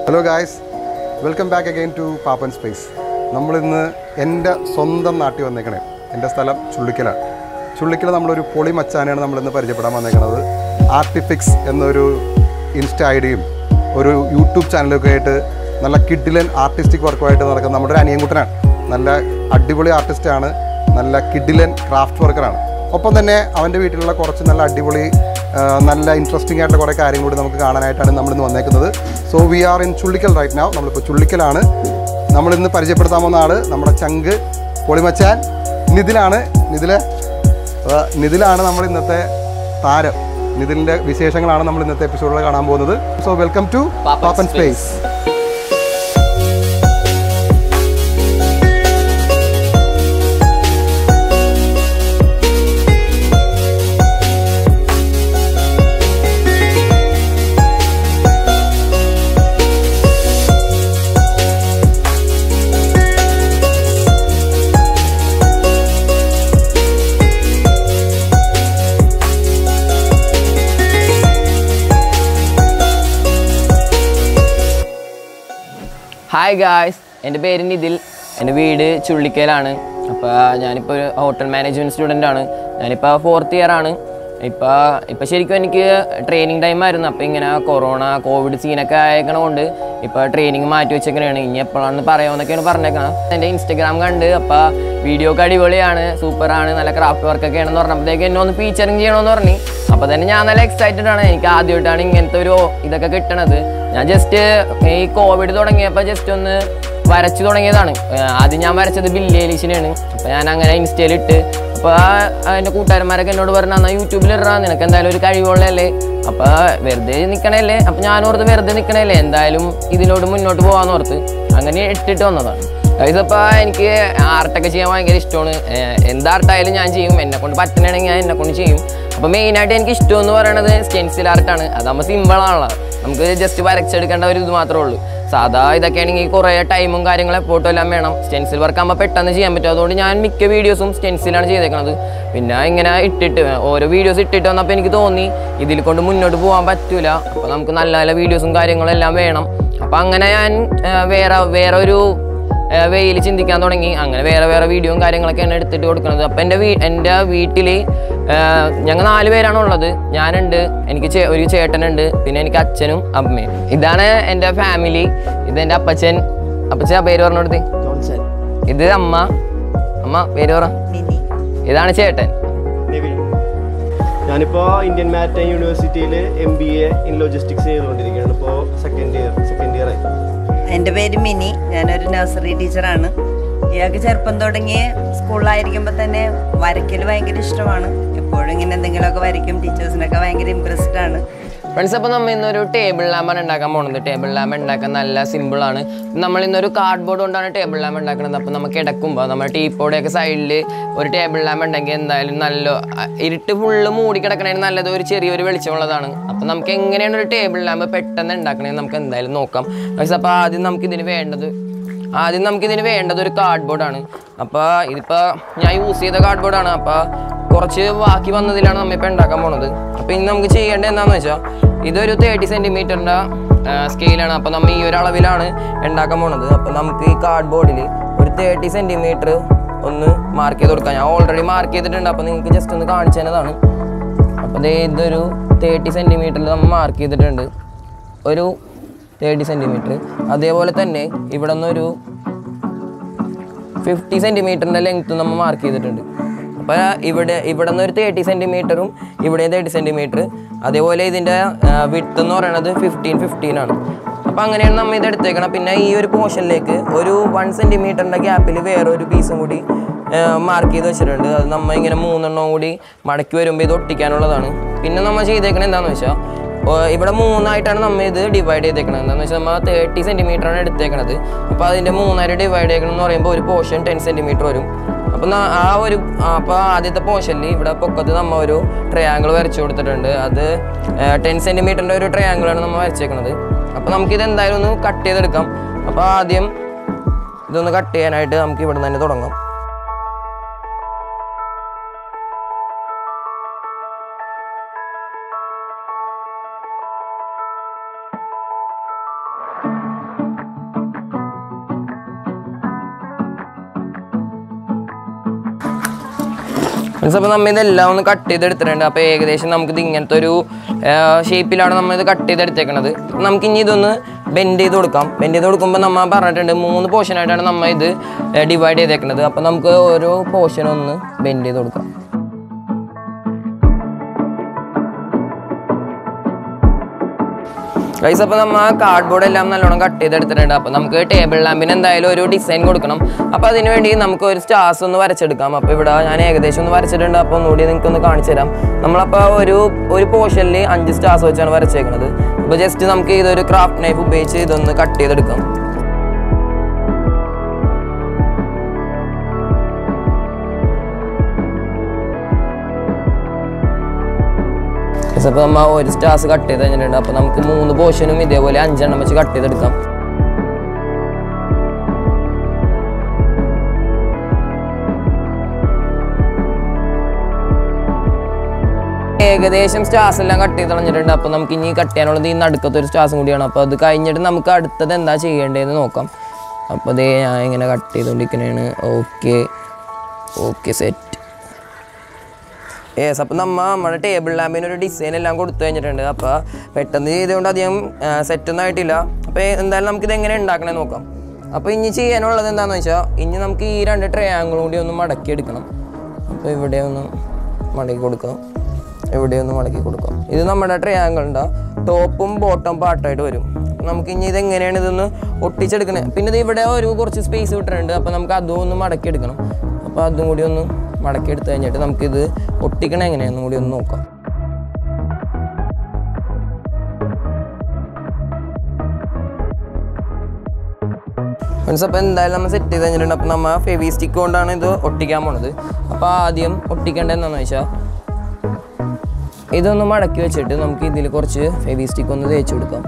Hello guys, welcome back again to Papan Space. നമ്മളിന്ന് എൻ്റെ സ്വന്തം നാട്ടിൽ വന്നേക്കണേ. എൻ്റെ സ്ഥലം ചുള്ളിക്കലാണ്. ചുള്ളിക്കൽ നമ്മളൊരു പൊളി മച്ചാനെയാണ് നമ്മളിന്ന് പരിചയപ്പെടാൻ വന്നേക്കണത്. ആർട്ടിഫിക്സ് എന്നൊരു ഇൻസ്റ്റ ഐഡിയും ഒരു യൂട്യൂബ് ചാനലൊക്കെ ആയിട്ട് നല്ല കിഡിലൻ ആർട്ടിസ്റ്റിക് വർക്കുമായിട്ട് നടക്കുന്ന നമ്മുടെ ഒരു അനിയൻകുട്ടനാണ്. നല്ല അടിപൊളി ആർട്ടിസ്റ്റാണ്, നല്ല കിഡിലൻ ക്രാഫ്റ്റ് വർക്കറാണ്. ഒപ്പം തന്നെ അവൻ്റെ വീട്ടിലുള്ള കുറച്ച് നല്ല അടിപൊളി നല്ല ഇൻട്രസ്റ്റിംഗ് ആയിട്ടുള്ള കുറേ കാര്യങ്ങൾ കൂടി നമുക്ക് കാണാനായിട്ടാണ് നമ്മളിന്ന് വന്നേക്കുന്നത്. So we are in Chullickal right now. നമ്മളിപ്പോൾ ചുള്ളിക്കലാണ്. നമ്മളിന്ന് പരിചയപ്പെടുത്താൻ പോകുന്ന ആൾ നമ്മുടെ ചങ്ക് പൊളിമച്ചാൻ നിതിലാണ്. നിതിലാണ് നമ്മൾ ഇന്നത്തെ താരം. നിതിലിൻ്റെ വിശേഷങ്ങളാണ് നമ്മൾ ഇന്നത്തെ എപ്പിസോഡിൽ കാണാൻ പോകുന്നത്. So welcome to Pappan space. Hi guys, എൻ്റെ പേര് നിതിൽ. എൻ്റെ വീട് ചുള്ളിക്കലാണ്. അപ്പോൾ ഞാനിപ്പോൾ ഒരു ഹോട്ടൽ മാനേജ്മെൻറ്റ് സ്റ്റുഡൻ്റാണ്. ഞാനിപ്പോൾ 4th ഇയർ ആണ്. ഇപ്പോൾ ശരിക്കും എനിക്ക് ട്രെയിനിങ് ടൈമായിരുന്നു. അപ്പോൾ ഇങ്ങനെ കോവിഡ് സീനൊക്കെ ആയേക്കണ കൊണ്ട് ഇപ്പോൾ ട്രെയിനിങ് മാറ്റി വെച്ചേക്കണതാണ്. ഇനി എപ്പോഴാണെന്ന് പറയാമെന്നൊക്കെയാണ് പറഞ്ഞേക്കണം. എൻ്റെ ഇൻസ്റ്റഗ്രാം കണ്ട് അപ്പോൾ വീഡിയോ ഒക്കെ അടിപൊളിയാണ്, സൂപ്പറാണ്, നല്ല ക്രാഫ്റ്റ് വർക്കൊക്കെ ആണെന്ന് പറഞ്ഞപ്പോഴത്തേക്ക് എന്നെ ഒന്ന് ഫീച്ചറിങ് ചെയ്യണമെന്ന് പറഞ്ഞു. അപ്പോൾ തന്നെ ഞാൻ നല്ല എക്സൈറ്റഡ് ആണ്. എനിക്ക് ആദ്യമായിട്ടാണ് ഇങ്ങനത്തെ ഒരു ഇതൊക്കെ കിട്ടണത്. ഞാൻ ജസ്റ്റ് ഈ കോവിഡ് തുടങ്ങിയപ്പോൾ ജസ്റ്റ് ഒന്ന് വരച്ചു തുടങ്ങിയതാണ്. ആദ്യം ഞാൻ വരച്ചത് ബില്ലി എലീഷിനെയാണ്. അപ്പോൾ ഞാൻ അങ്ങനെ ഇൻസ്റ്റയിലിട്ട് അപ്പോൾ എൻ്റെ കൂട്ടുകാരന്മാരൊക്കെ എന്നോട് പറഞ്ഞു, എന്നാൽ യൂട്യൂബിലിടാ, നിനക്ക് എന്തായാലും ഒരു കഴിവുള്ളതല്ലേ, അപ്പോൾ വെറുതെ നിൽക്കണല്ലേ. അപ്പോൾ ഞാനോർത്ത് വെറുതെ നിൽക്കണല്ലേ, എന്തായാലും ഇതിനോട് മുന്നോട്ട് പോകാമെന്ന് ഓർത്ത് അങ്ങനെ ഇട്ടിട്ട് വന്നതാണ്. അപ്പോൾ എനിക്ക് ആർട്ടൊക്കെ ചെയ്യാൻ ഭയങ്കര ഇഷ്ടമാണ്. എന്ത് ആർട്ടായാലും ഞാൻ ചെയ്യും. എന്നെക്കൊണ്ട് പറ്റണമെങ്കിൽ ഞാൻ എന്നെക്കൊണ്ട് ചെയ്യും. അപ്പോൾ മെയിനായിട്ട് എനിക്ക് ഇഷ്ടമെന്ന് പറയുന്നത് സ്റ്റെൻസിൽ ആർട്ടാണ്. അതാകുമ്പോൾ സിമ്പിളാണല്ലോ, നമുക്ക് ജസ്റ്റ് വരച്ചെടുക്കേണ്ട ഒരു ഇത് മാത്രമേ ഉള്ളൂ. സാധാ ഇതൊക്കെ ആണെങ്കിൽ കുറേ ടൈമും കാര്യങ്ങളും എപ്പോഴും എല്ലാം വേണം. സ്റ്റെൻസിൽ വർക്കാകുമ്പോൾ പെട്ടെന്ന് ചെയ്യാൻ പറ്റും. അതുകൊണ്ട് ഞാൻ മിക്ക വീഡിയോസും സ്റ്റെൻസിലാണ് ചെയ്തേക്കുന്നത്. പിന്നെ ഇങ്ങനെ ഇട്ടിട്ട് ഓരോ വീഡിയോസ് ഇട്ടിട്ട് വന്നപ്പോൾ എനിക്ക് തോന്നി ഇതിൽ കൊണ്ട് മുന്നോട്ട് പോകാൻ പറ്റില്ല. അപ്പോൾ നമുക്ക് നല്ല നല്ല വീഡിയോസും കാര്യങ്ങളും എല്ലാം വേണം. അപ്പോൾ അങ്ങനെ ഞാൻ വേറെ ഒരു വെയിൽ ചിന്തിക്കാൻ തുടങ്ങി. അങ്ങനെ വേറെ വീഡിയോയും കാര്യങ്ങളൊക്കെയാണ് എടുത്തിട്ട് കൊടുക്കുന്നത്. അപ്പോൾ എൻ്റെ വീട്ടിൽ ഞങ്ങൾ 4 പേരാണ് ഉള്ളത്. ഞാനുണ്ട്, എനിക്ക് ഒരു ചേട്ടനുണ്ട്, പിന്നെ എനിക്ക് അച്ഛനും അമ്മയും. ഇതാണ് എൻ്റെ ഫാമിലി. ഇതെൻ്റെ അപ്പച്ചൻ പേര് പറഞ്ഞു കൊടുത്തേ. ഇത് അമ്മ പേര് പറ. ഇതാണ് ചേട്ടൻ. ഞാനിപ്പോൾ ഇന്ത്യൻ മാരിടൈം യൂണിവേഴ്സിറ്റിയിൽ MBA ഇൻ ലോജിസ്റ്റിക്സ് ചെയ്തുകൊണ്ടിരിക്കുകയാണ്. ഇപ്പോൾ സെക്കൻഡ് ഇയർ ആയി. എൻ്റെ പേര് മിനി. ഞാനൊരു നഴ്സറി ടീച്ചറാണ്. ഇയാൾക്ക് ചെറുപ്പം തുടങ്ങി സ്കൂളിലായിരിക്കുമ്പോൾ തന്നെ വരയ്ക്കൽ ഭയങ്കര ഇഷ്ടമാണ്. എപ്പോഴും ഇങ്ങനെ എന്തെങ്കിലുമൊക്കെ വരയ്ക്കും. ടീച്ചേഴ്സിനൊക്കെ ഭയങ്കര ഇൻട്രസ്റ്റ് ആണ്. ഫ്രണ്ട്സ്, അപ്പോൾ നമ്മൾ ഇന്നൊരു ടേബിൾ ലാമ്പാണ് ഉണ്ടാക്കാൻ പോകുന്നത്. ടേബിൾ ലാമ്പ് ഉണ്ടാക്കാൻ നല്ല സിമ്പിളാണ്. നമ്മൾ ഇന്നൊരു കാർഡ്ബോർഡ് കൊണ്ടാണ് ടേബിൾ ലാമ്പ് ഉണ്ടാക്കുന്നത്. അപ്പോൾ നമുക്ക് കിടക്കുമ്പോൾ നമ്മുടെ ടീപ്പോടെയൊക്കെ സൈഡിൽ ഒരു ടേബിൾ ലാമ്പ് ഉണ്ടെങ്കിൽ എന്തായാലും നല്ല ഇരുട്ട് ഫുള്ള് മൂടി കിടക്കണതിന് നല്ലത് ഒരു ചെറിയൊരു വെളിച്ചമുള്ളതാണ്. അപ്പോൾ നമുക്ക് എങ്ങനെയാണ് ഒരു ടേബിൾ ലാമ്പ് പെട്ടെന്ന് ഉണ്ടാക്കണമെന്ന് നമുക്ക് എന്തായാലും നോക്കാം. അപ്പോൾ ആദ്യം നമുക്കിതിന് വേണ്ടത് ഒരു കാർഡ്ബോർഡാണ്. അപ്പോൾ ഇതിപ്പോൾ ഞാൻ യൂസ് ചെയ്ത കാർഡ്ബോർഡാണ്. അപ്പോൾ കുറച്ച് ബാക്കി വന്നതിലാണ് നമ്മളിപ്പോൾ ഉണ്ടാക്കാൻ പോണത്. അപ്പോൾ ഇനി നമുക്ക് ചെയ്യേണ്ടത് എന്താണെന്ന് വെച്ചാൽ, ഇതൊരു 30 സെൻറ്റിമീറ്ററിൻ്റെ സ്കെയിലാണ്. അപ്പോൾ നമ്മൾ ഈ ഒരു അളവിലാണ് ഉണ്ടാക്കാൻ പോണത്. അപ്പോൾ നമുക്ക് ഈ കാർഡ്ബോർഡിൽ ഒരു 30 സെൻറ്റിമീറ്റർ ഒന്ന് മാർക്ക് ചെയ്ത് കൊടുക്കാം. ഞാൻ ഓൾറെഡി മാർക്ക് ചെയ്തിട്ടുണ്ട്. അപ്പോൾ നിങ്ങൾക്ക് ജസ്റ്റ് ഒന്ന് കാണിച്ചു തന്നതാണ്. അപ്പോൾ ഇതൊരു 30 സെൻറ്റിമീറ്ററിൽ നമ്മൾ മാർക്ക് ചെയ്തിട്ടുണ്ട്. ഒരു 30 സെൻറ്റിമീറ്റർ. അതേപോലെ തന്നെ ഇവിടെ നിന്നൊരു 50 സെൻറ്റിമീറ്ററിൻ്റെ ലെങ്ത്ത് നമ്മൾ മാർക്ക് ചെയ്തിട്ടുണ്ട്. അപ്പോൾ ഇവിടെ നിന്ന് ഒരു 30 സെൻറ്റിമീറ്ററും ഇവിടെ 30 സെൻറ്റിമീറ്റർ. അതേപോലെ ഇതിൻ്റെ വിഡ്ത്ത് എന്ന് പറയുന്നത് 15 ആണ്. അപ്പോൾ അങ്ങനെയാണ് നമ്മൾ ഇത് എടുത്തേക്കണം. പിന്നെ ഈ ഒരു പോർഷനിലേക്ക് ഒരു 1 സെൻറ്റിമീറ്ററിൻ്റെ ഗ്യാപ്പിൽ വേറൊരു പീസും കൂടി മാർക്ക് ചെയ്ത് വെച്ചിട്ടുണ്ട്. അത് നമ്മൾ ഇങ്ങനെ 3 കൂടി മടക്കി വരുമ്പോൾ ഇത് ഒട്ടിക്കാനുള്ളതാണ്. പിന്നെ നമ്മൾ ചെയ്തേക്കണത് എന്താണെന്ന് വെച്ചാൽ, ഇവിടെ 3ആയിട്ടാണ് നമ്മൾ ഇത് ഡിവൈഡ് ചെയ്തേക്കണത്. എന്താണെന്ന് വെച്ചാൽ നമ്മൾ 30 സെൻറ്റിമീറ്ററാണ് എടുത്തേക്കണത്. അപ്പോൾ അതിൻ്റെ 3ആയിട്ട് ഡിവൈഡ് ചെയ്യണം എന്ന് പറയുമ്പോൾ ഒരു പോർഷൻ 10 സെൻറ്റിമീറ്റർ വരും. അപ്പോൾ ആദ്യത്തെ പോർഷനിൽ ഇവിടെ പൊക്കത്ത് നമ്മൾ ഒരു ട്രയാങ്കിൾ വരച്ചു കൊടുത്തിട്ടുണ്ട്. അത് 10 സെൻറ്റിമീറ്ററിൻ്റെ ഒരു ട്രയാങ്കിളാണ് നമ്മൾ വരച്ചേക്കുന്നത്. അപ്പോൾ നമുക്കിത് എന്തായാലും ഒന്ന് കട്ട് ചെയ്തെടുക്കാം. അപ്പോൾ ആദ്യം ഇതൊന്ന് കട്ട് ചെയ്യാനായിട്ട് നമുക്ക് ഇവിടെ നിന്ന് തന്നെ തുടങ്ങാം. അപ്പോൾ നമ്മൾ ഇതെല്ലാം ഒന്ന് കട്ട് ചെയ്തെടുത്തിട്ടുണ്ട്. അപ്പോൾ ഏകദേശം നമുക്കിത് ഇങ്ങനത്തെ ഒരു ഷേപ്പിലാണ് നമ്മളിത് കട്ട് ചെയ്തെടുത്തേക്കണത്. നമുക്കിനി ഇതൊന്ന് ബെൻഡ് ചെയ്ത് കൊടുക്കാം. ബെൻഡ് ചെയ്ത് കൊടുക്കുമ്പോൾ നമ്മൾ പറഞ്ഞിട്ടുണ്ട് 3 പോർഷനായിട്ടാണ് നമ്മൾ ഇത് ഡിവൈഡ് ചെയ്തേക്കുന്നത്. അപ്പോൾ നമുക്ക് ഓരോ പോർഷനൊന്ന് ബെൻഡ് ചെയ്ത് കൊടുക്കാം. ഗൈസ് അപ്പോൾ നമ്മൾ കാർഡ്ബോർഡ് എല്ലാം നല്ലോണം കട്ട് ചെയ്തെടുത്തിട്ടുണ്ട്. അപ്പോൾ നമുക്ക് ടേബിൾ ലാമ്പിന് എന്തായാലും ഒരു ഡിസൈൻ കൊടുക്കണം. അപ്പോൾ അതിന് വേണ്ടി നമുക്ക് ഒരു സ്റ്റാർസ് ഒന്ന് വരച്ചെടുക്കാം. അപ്പോൾ ഇവിടെ ഞാൻ ഏകദേശം ഒന്ന് വരച്ചിട്ടുണ്ട്. അപ്പോൾ ഒന്നുകൂടി നിങ്ങൾക്കൊന്ന് കാണിച്ചു തരാം. നമ്മളപ്പോൾ ഒരു പോർഷനിൽ 5 സ്റ്റാർസ് വെച്ചാണ് വരച്ചേക്കുന്നത്. അപ്പോൾ ജസ്റ്റ് നമുക്ക് ഇതൊരു ക്രാഫ്റ്റ് നൈഫ് ഉപയോഗിച്ച് ഇതൊന്ന് കട്ട് ചെയ്തെടുക്കാം. അപ്പോൾ നമ്മൾ ഒരു സ്റ്റാർസ് കട്ട് ചെയ്ത് കഴിഞ്ഞിട്ടുണ്ട്. അപ്പോൾ നമുക്ക് 3 പോർഷനും ഇതേപോലെ 5 എണ്ണം വെച്ച് കട്ട് ചെയ്തെടുക്കാം. ഏകദേശം സ്റ്റാർസ് എല്ലാം കട്ട് ചെയ്ത് കളഞ്ഞിട്ടുണ്ട്. അപ്പോൾ നമുക്ക് ഇനി കട്ട് ചെയ്യാനുള്ളത് ഈ നടുക്കത്തൊരു സ്റ്റാർസും കൂടിയാണ്. അപ്പോൾ അത് കഴിഞ്ഞിട്ട് നമുക്ക് അടുത്തത് എന്താ ചെയ്യേണ്ടതെന്ന് നോക്കാം. അപ്പോൾ അതേ ഞാൻ ഇങ്ങനെ കട്ട് ചെയ്തുകൊണ്ടിരിക്കുന്നതാണ്. Okay set. അപ്പോൾ നമ്മുടെ ടേബിൾ ലാമ്പിന് ഒരു ഡിസൈൻ എല്ലാം കൊടുത്തു കഴിഞ്ഞിട്ടുണ്ട്. അപ്പോൾ പെട്ടെന്ന് ചെയ്തുകൊണ്ട് അധികം സെറ്റൊന്നും ആയിട്ടില്ല. അപ്പോൾ എന്തായാലും നമുക്കിത് എങ്ങനെ ഉണ്ടാക്കണമെന്ന് നോക്കാം. അപ്പോൾ ഇനി ചെയ്യാനുള്ളത് എന്താണെന്ന് വെച്ചാൽ ഇനി നമുക്ക് ഈ 2 ട്രയാങ്കിളും കൂടി ഒന്ന് മടക്കി എടുക്കണം. അപ്പോൾ ഇവിടെ ഒന്ന് മടക്കി കൊടുക്കാം, ഇവിടെ ഒന്ന് മടക്കി കൊടുക്കാം. ഇത് നമ്മുടെ ട്രയാങ്കിളിൻ്റെ ടോപ്പും ബോട്ടം പാർട്ടായിട്ട് വരും. നമുക്ക് ഇനി ഇതെങ്ങനെയാണ് ഇതൊന്ന് ഒട്ടിച്ചെടുക്കണത്. പിന്നെ ഇത് ഇവിടെ കുറച്ച് സ്പേസ് വിട്ടിട്ടുണ്ട്. അപ്പോൾ നമുക്ക് അതും ഒന്ന് മടക്കി എടുക്കണം. അപ്പോൾ അതും കൂടി ഒന്ന് മടക്കി എടുത്തു കഴിഞ്ഞിട്ട് നമുക്കിത് ഒട്ടിക്കണം എങ്ങനെയാണെന്നും കൂടി ഒന്ന് നോക്കാം. ഫ്രണ്ട്സ് അപ്പോൾ എന്തായാലും നമ്മൾ സെറ്റ് ചെയ്ത് കഴിഞ്ഞിട്ടുണ്ട്. അപ്പോൾ നമ്മൾ ഫെവി സ്റ്റിക്ക് കൊണ്ടാണ് ഇത് ഒട്ടിക്കാൻ പോണത്. അപ്പോൾ ആദ്യം ഒട്ടിക്കേണ്ടത് എന്താണെന്ന് വെച്ചാൽ ഇതൊന്ന് മടക്കി വെച്ചിട്ട് നമുക്ക് ഇതിൽ കുറച്ച് ഫെവി സ്റ്റിക്ക് ഒന്ന് തേച്ച് കൊടുക്കാം.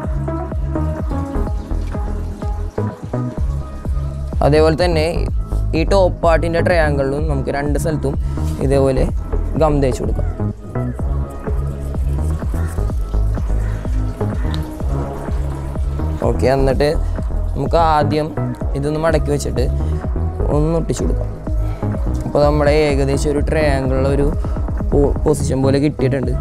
അതേപോലെ തന്നെ ഈ ടോപ്പ് പാർട്ടിൻ്റെ ട്രയാങ്കിളിലും നമുക്ക് 2 സ്ഥലത്തും ഇതേപോലെ ഗം തേച്ച് കൊടുക്കാം. ഓക്കെ, എന്നിട്ട് നമുക്ക് ആദ്യം ഇതൊന്ന് മടക്കി വെച്ചിട്ട് ഒന്ന് ഒട്ടിച്ചു കൊടുക്കാം. അപ്പോൾ നമ്മുടെ ഏകദേശം ഒരു ട്രയാങ്കിളിലൊരു പൊസിഷൻ പോലെ കിട്ടിയിട്ടുണ്ട്.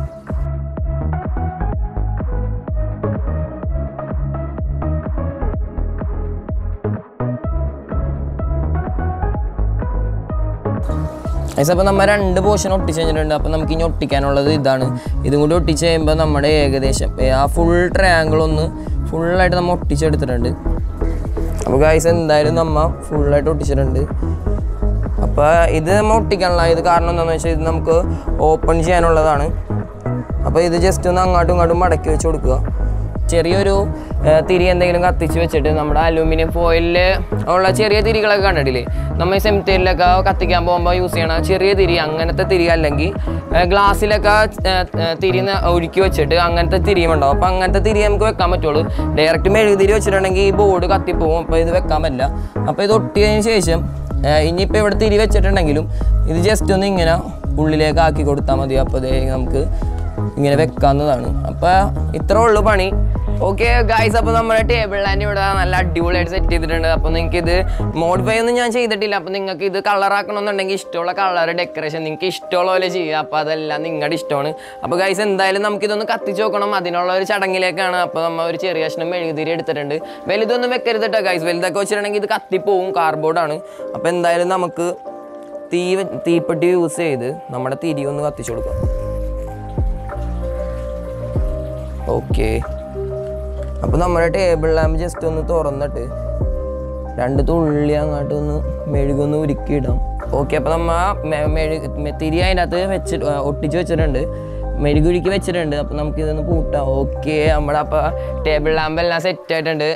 അപ്പോൾ നമ്മൾ 2 പോർഷൻ ഒട്ടിച്ച് കഴിഞ്ഞിട്ടുണ്ട്. അപ്പോൾ നമുക്ക് ഇനി ഒട്ടിക്കാനുള്ളത് ഇതാണ്. ഇതും കൂടി ഒട്ടിച്ച് കഴിയുമ്പോൾ നമ്മുടെ ഏകദേശം ആ ഫുൾ ട്രയാങ്കിൾ ഒന്ന് ഫുള്ളായിട്ട് നമ്മൾ ഒട്ടിച്ചെടുത്തിട്ടുണ്ട്. അപ്പോൾ ഗൈസ് എന്തായാലും നമ്മൾ ഫുള്ളായിട്ട് ഒട്ടിച്ചിട്ടുണ്ട്. അപ്പോൾ ഇത് നമ്മൾ ഒട്ടിക്കാനുള്ള ഇത് കാരണം എന്താണെന്ന് വെച്ചാൽ ഇത് നമുക്ക് ഓപ്പൺ ചെയ്യാനുള്ളതാണ്. അപ്പോൾ ഇത് ജസ്റ്റ് ഒന്ന് അങ്ങോട്ടും ഇങ്ങോട്ടും മടക്കി വെച്ച് കൊടുക്കുക. ചെറിയൊരു തിരി എന്തെങ്കിലും കത്തിച്ച് വെച്ചിട്ട് നമ്മുടെ അലൂമിനിയം ഫോയിലിൽ ഉള്ള ചെറിയ തിരികളൊക്കെ കണ്ടിട്ടില്ലേ, നമ്മൾ സെമിത്തേരിലൊക്കെ കത്തിക്കാൻ പോകുമ്പോൾ യൂസ് ചെയ്യണ ചെറിയ തിരി, അങ്ങനത്തെ തിരി അല്ലെങ്കിൽ ഗ്ലാസ്സിലൊക്കെ തിരി ഒരുക്കി വെച്ചിട്ട് അങ്ങനത്തെ തിരിയും ഉണ്ടാവും. അപ്പോൾ അങ്ങനത്തെ തിരി നമുക്ക് വെക്കാൻ പറ്റുള്ളൂ. ഡയറക്റ്റ് മെഴുകുതിരി വെച്ചിട്ടുണ്ടെങ്കിൽ ഈ ബോർഡ് കത്തിപ്പോവും. അപ്പോൾ ഇത് വെക്കാൻ പറ്റില്ല. അപ്പോൾ ഇത് ഒട്ടിയതിന് ശേഷം ഇനിയിപ്പോൾ ഇവിടെ തിരി വെച്ചിട്ടുണ്ടെങ്കിലും ഇത് ജസ്റ്റ് ഒന്ന് ഇങ്ങനെ ഉള്ളിലേക്ക് ആക്കി കൊടുത്താൽ മതി. അപ്പോൾ നമുക്ക് ഇങ്ങനെ വെക്കാവുന്നതാണ്. അപ്പോൾ ഇത്രേ ഉള്ളൂ പണി. ഓക്കെ ഗൈസ്, അപ്പോൾ നമ്മുടെ ടേബിൾ ലാൻഡ് ഇവിടെ നല്ല അടിപൊളിയായിട്ട് സെറ്റ് ചെയ്തിട്ടുണ്ട്. അപ്പോൾ നിങ്ങൾക്ക് ഇത് മോഡിഫൈ ഒന്നും ഞാൻ ചെയ്തിട്ടില്ല. അപ്പോൾ നിങ്ങൾക്ക് ഇത് കളറാക്കണമെന്നുണ്ടെങ്കിൽ ഇഷ്ടമുള്ള കളർ ഡെക്കറേഷൻ നിങ്ങൾക്ക് ഇഷ്ടമുള്ള പോലെ ചെയ്യുക. അപ്പോൾ അതെല്ലാം നിങ്ങളുടെ ഇഷ്ടമാണ്. അപ്പോൾ ഗൈസ് എന്തായാലും നമുക്കിതൊന്ന് കത്തിച്ച് നോക്കണം. അതിനുള്ള ഒരു ചടങ്ങിലേക്കാണ്. അപ്പോൾ നമ്മൾ ഒരു ചെറിയ കഷ്ണം മെഴുകുതിരി എടുത്തിട്ടുണ്ട്. വലുതൊന്നും വെക്കരുത് കേട്ടോ ഗൈസ്. വലുതൊക്കെ വെച്ചിട്ടുണ്ടെങ്കിൽ ഇത് കത്തിപ്പോവും, കാർഡ്ബോർഡാണ്. അപ്പോൾ എന്തായാലും നമുക്ക് തീപ്പെട്ടി യൂസ് ചെയ്ത് നമ്മുടെ തിരി ഒന്ന് കത്തിച്ചു കൊടുക്കാം. ഓക്കെ, അപ്പോൾ നമ്മുടെ ടേബിൾ ലാമ്പ് ജസ്റ്റ് ഒന്ന് തുറന്നിട്ട് 2 തുള്ളി അങ്ങോട്ട് ഒന്ന് മെഴുകൊന്ന് ഉരുക്കിയിടാം. ഓക്കെ, അപ്പോൾ നമ്മൾ തിരി അതിനകത്ത് ഒട്ടിച്ച് വെച്ചിട്ടുണ്ട്, മെഴുകുരുക്കി വെച്ചിട്ടുണ്ട്. അപ്പോൾ നമുക്കിതൊന്ന് പൂട്ടാം. ഓക്കെ, നമ്മുടെ അപ്പോൾ ടേബിൾ ലാമ്പ് എല്ലാം സെറ്റ് ആയിട്ടുണ്ട്.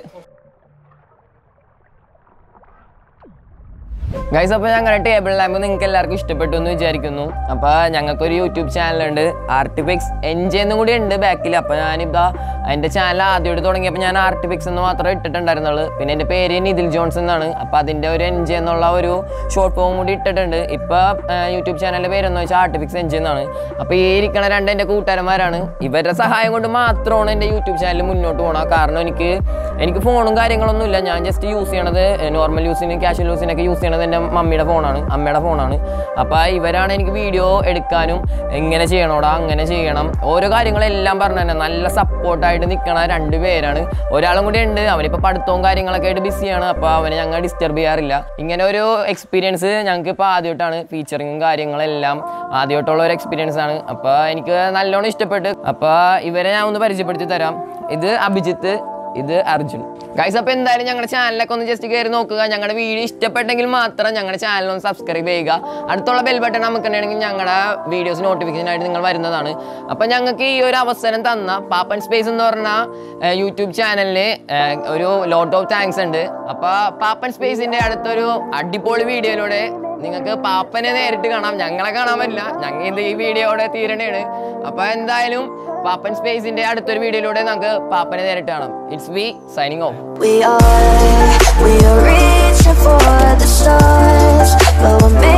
ഗൈസ്, അപ്പോൾ ഞങ്ങളുടെ ടേബിൾ ലാമ്പ് നിങ്ങൾക്ക് എല്ലാവർക്കും ഇഷ്ടപ്പെട്ടു എന്ന് വിചാരിക്കുന്നു. അപ്പോൾ ഞങ്ങൾക്കൊരു യൂട്യൂബ് ചാനലുണ്ട്, ആർട്ടിഫിക്സ് എൻജെ എന്നും കൂടി ഉണ്ട് ബാക്കിൽ. അപ്പോൾ ഞാനിതാ എൻ്റെ ചാനൽ ആദ്യമായിട്ട് തുടങ്ങിയപ്പോൾ ഞാൻ ആർട്ടിഫിക്സ് എന്ന് മാത്രമേ ഇട്ടിട്ടുണ്ടായിരുന്നുള്ളൂ. പിന്നെ എൻ്റെ പേര് നിതിൽ ജോൺസ് എന്നാണ്. അപ്പോൾ അതിൻ്റെ ഒരു എൻജെ എന്നുള്ള ഒരു ഷോർട്ട് ഫോം കൂടി ഇട്ടിട്ടുണ്ട്. ഇപ്പോൾ യൂട്യൂബ് ചാനലിൻ്റെ പേരെന്ന് വെച്ചാൽ ആർട്ടിഫിക്സ് എൻജെ എന്നാണ്. അപ്പോൾ ഈ ഇരിക്കണ 2 എൻ്റെ കൂട്ടുകാരന്മാരാണ്. ഇവരുടെ സഹായം കൊണ്ട് മാത്രമാണ് എൻ്റെ യൂട്യൂബ് ചാനൽ മുന്നോട്ട് പോകണം. കാരണം എനിക്ക് ഫോണും കാര്യങ്ങളൊന്നും ഇല്ല. ഞാൻ ജസ്റ്റ് യൂസ് ചെയ്യണത് നോർമൽ യൂസിനും ക്യാഷ്വൽ യൂസിനൊക്കെ യൂസ് ചെയ്യണത് എൻ്റെ മമ്മിയുടെ ഫോണാണ്, അമ്മയുടെ ഫോണാണ്. അപ്പോൾ ഇവരാണ് എനിക്ക് വീഡിയോ എടുക്കാനും എങ്ങനെ ചെയ്യണോടാ അങ്ങനെ ചെയ്യണം ഓരോ കാര്യങ്ങളെല്ലാം പറഞ്ഞു തന്നെ നല്ല സപ്പോർട്ടായിട്ട് നിൽക്കണ 2 പേരാണ്. ഒരാളും കൂടി ഉണ്ട്, അവനിപ്പോൾ പഠിത്തവും കാര്യങ്ങളൊക്കെ ആയിട്ട് ബിസിയാണ്. അപ്പോൾ അവനെ ഞങ്ങൾ ഡിസ്റ്റർബ് ചെയ്യാറില്ല. ഇങ്ങനെ ഒരു എക്സ്പീരിയൻസ് ഞങ്ങൾക്ക് ഇപ്പോൾ ആദ്യമായിട്ടാണ്, ഫീച്ചറിങ്ങും കാര്യങ്ങളെല്ലാം ആദ്യമായിട്ടുള്ള ഒരു എക്സ്പീരിയൻസ് ആണ്. അപ്പോൾ എനിക്ക് നല്ലോണം ഇഷ്ടപ്പെട്ട്. അപ്പോൾ ഇവരെ ഞാൻ ഒന്ന് പരിചയപ്പെടുത്തി തരാം. ഇത് അഭിജിത്ത്, ഇത് അർജുൻ. ഗൈസ്, അപ്പോൾ എന്തായാലും ഞങ്ങളുടെ ചാനലൊക്കെ ഒന്ന് ജസ്റ്റ് കയറി നോക്കുക. ഞങ്ങളുടെ വീഡിയോ ഇഷ്ടപ്പെട്ടെങ്കിൽ മാത്രം ഞങ്ങളുടെ ചാനൽ ഒന്ന് സബ്സ്ക്രൈബ് ചെയ്യുക. അടുത്തുള്ള ബെൽ ബട്ടൺ നമുക്കുണ്ടെങ്കിൽ ഞങ്ങളുടെ വീഡിയോസ് നോട്ടിഫിക്കേഷനായിട്ട് നിങ്ങൾ വരുന്നതാണ്. അപ്പോൾ ഞങ്ങൾക്ക് ഈ ഒരു അവസരം തന്ന പാപ്പൻ സ്പേസ് എന്ന് പറഞ്ഞ യൂട്യൂബ് ചാനലിൽ ഒരു ലോട്ട് ഓഫ് താങ്ക്സ് ഉണ്ട്. അപ്പോൾ പാപ്പൻ സ്പേസിൻ്റെ അടുത്തൊരു അടിപൊളി വീഡിയോയിലൂടെ നിങ്ങൾക്ക് പാപ്പനെ നേരിട്ട് കാണാം, ഞങ്ങളെ കാണാൻ പറ്റില്ല. ഞങ്ങൾ ഇത് ഈ വീഡിയോയുടെ തീരണയാണ്. അപ്പോൾ എന്തായാലും പാപ്പൻ സ്പേസിന്റെ അടുത്തൊരു വീഡിയോയിലൂടെ നമുക്ക് പാപ്പനെ നേരിട്ട് കാണാം. It's we signing off. We are reaching for the stars, but we're